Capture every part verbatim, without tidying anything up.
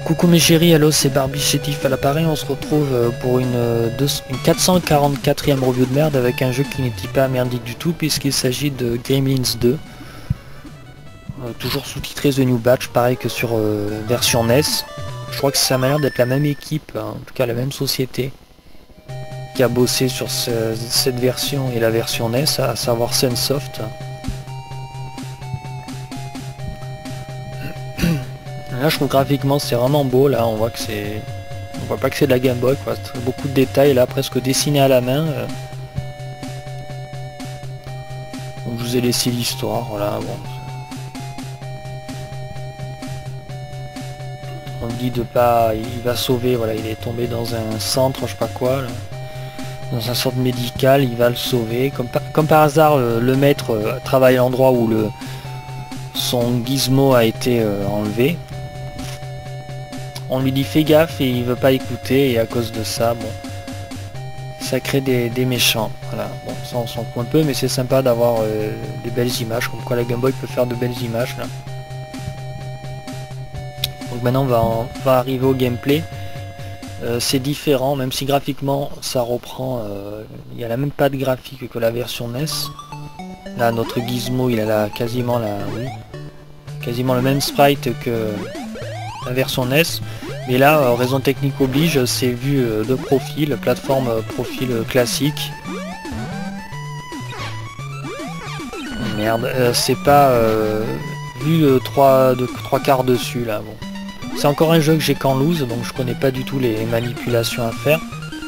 Coucou mes chéris, hello, c'est Barbie Chétif à l'appareil. On se retrouve pour une, deux, une quatre cent quarante-quatrième review de merde avec un jeu qui n'était pas merdique du tout puisqu'il s'agit de Gremlins deux. Euh, toujours sous-titré The New Batch, pareil que sur euh, version N E S. Je crois que ça m'a l'air d'être la même équipe, hein, en tout cas la même société qui a bossé sur ce, cette version et la version N E S, à savoir Sunsoft. Là je trouve graphiquement c'est vraiment beau, là on voit que c'est... On voit pas que c'est de la Game Boy quoi, beaucoup de détails là, presque dessiné à la main. Donc je vous ai laissé l'histoire, voilà bon. On dit de pas... Il va sauver, voilà, il est tombé dans un centre, je sais pas quoi, là, dans un centre médical, il va le sauver. Comme par, comme par hasard le, le maître euh, travaille à l'endroit où le son gizmo a été euh, enlevé. On lui dit fais gaffe et il veut pas écouter et à cause de ça, bon, ça crée des, des méchants. Voilà, bon, ça on s'en fout un peu, mais c'est sympa d'avoir euh, des belles images, comme quoi la Game Boy peut faire de belles images là. Donc maintenant on va, en, on va arriver au gameplay. Euh, c'est différent, même si graphiquement ça reprend, euh, il y a la même patte graphique que la version N E S. Là notre gizmo il a la, quasiment la, oui, quasiment le même sprite que la version N E S, mais là euh, raison technique oblige, c'est vu euh, de profil, plateforme euh, profil euh, classique. Merde, euh, c'est pas euh, vu euh, trois de trois quarts dessus là. Bon, c'est encore un jeu que j'ai qu'en loose, donc je connais pas du tout les manipulations à faire.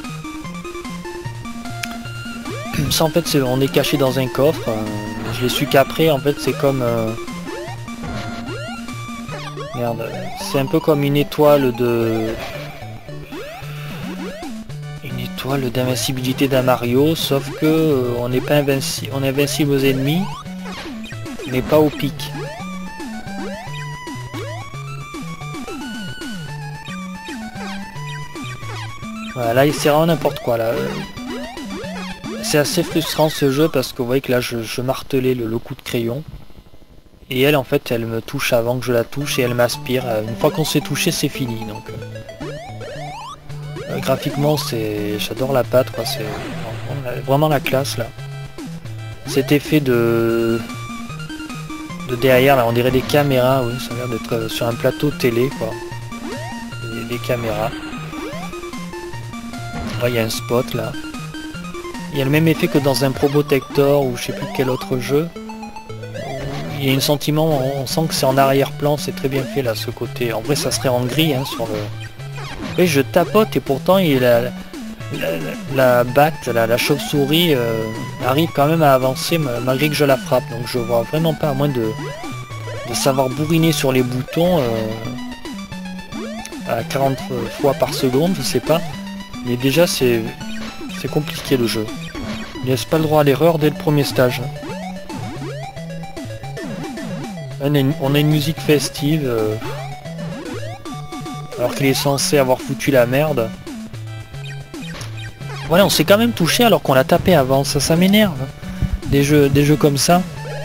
Ça en fait c'est on est caché dans un coffre, euh, je l'ai su qu'après en fait c'est comme euh, merde, c'est un peu comme une étoile de... Une étoile d'invincibilité d'un Mario, sauf que euh, on n'est pas invincible, on est invincible aux ennemis, mais pas au pic. Voilà, là c'est vraiment n'importe quoi là. C'est assez frustrant ce jeu parce que vous voyez que là je, je martelais le, le coup de crayon. Et elle en fait elle me touche avant que je la touche et elle m'aspire. Une fois qu'on s'est touché c'est fini donc. Euh, graphiquement c'est. J'adore la patte quoi, c'est vraiment la classe là. Cet effet de. De derrière là, on dirait des caméras, oui, ça a l'air d'être sur un plateau télé quoi. Des, des caméras. Là il y a un spot là. Il y a le même effet que dans un Probotector ou je sais plus quel autre jeu. Il y a un sentiment, on sent que c'est en arrière-plan, c'est très bien fait là ce côté. En vrai ça serait en gris hein, sur le... Oui je tapote et pourtant il la, la, la batte, la, la chauve-souris euh, arrive quand même à avancer malgré que je la frappe. Donc je vois vraiment pas, à moins de, de savoir bourriner sur les boutons euh, à quarante fois par seconde, je sais pas. Mais déjà c'est c'est compliqué le jeu. Il laisse pas le droit à l'erreur dès le premier stage. On a une, on a une musique festive, euh, alors qu'il est censé avoir foutu la merde. Voilà, on s'est quand même touché alors qu'on l'a tapé avant, ça, ça m'énerve. Des jeux, des jeux comme ça.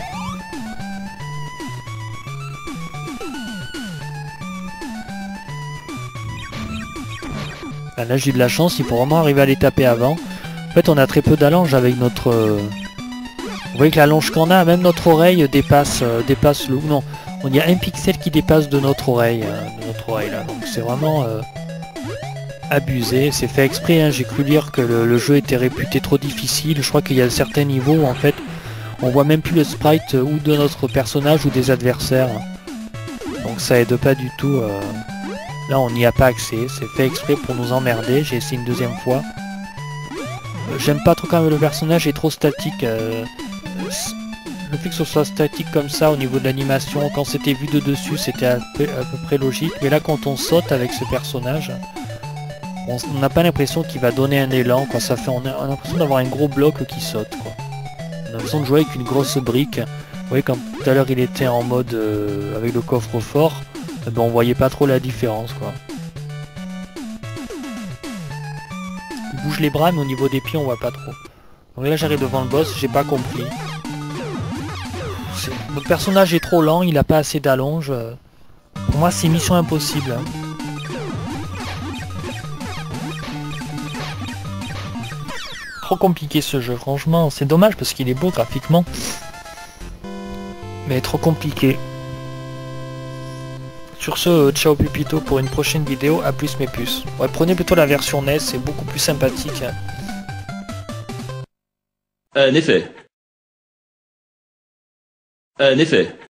Là, là j'ai de la chance, il faut vraiment arriver à les taper avant. En fait, on a très peu d'allonge avec notre... Euh, Vous voyez que la longe qu'on a, même notre oreille dépasse, euh, dépasse le... Non, on y a un pixel qui dépasse de notre oreille, euh, de notre oreille là. Donc c'est vraiment euh, abusé. C'est fait exprès. Hein. J'ai cru lire que le, le jeu était réputé trop difficile. Je crois qu'il y a certains niveaux où en fait, on voit même plus le sprite ou de notre personnage ou des adversaires. Donc ça aide pas du tout. Euh... Là, on n'y a pas accès. C'est fait exprès pour nous emmerder. J'ai essayé une deuxième fois. Euh, J'aime pas trop quand même le personnage est trop statique. Euh... Le fait que ce soit statique comme ça au niveau de l'animation, quand c'était vu de dessus c'était à peu, à peu près logique, mais là quand on saute avec ce personnage, on n'a pas l'impression qu'il va donner un élan, quoi. Ça fait, on a, on a l'impression d'avoir un gros bloc qui saute, quoi. On a l'impression de jouer avec une grosse brique. Vous voyez quand tout à l'heure il était en mode euh, avec le coffre-fort, eh ben, on voyait pas trop la différence, quoi. Il bouge les bras mais au niveau des pieds on voit pas trop. Donc là j'arrive devant le boss, j'ai pas compris. Notre personnage est trop lent, il a pas assez d'allonge. Pour moi c'est mission impossible. Trop compliqué ce jeu, franchement, c'est dommage parce qu'il est beau graphiquement. Mais trop compliqué. Sur ce, ciao Pupito pour une prochaine vidéo, à plus mes puces. Ouais, prenez plutôt la version N E S, c'est beaucoup plus sympathique. En effet. En effet.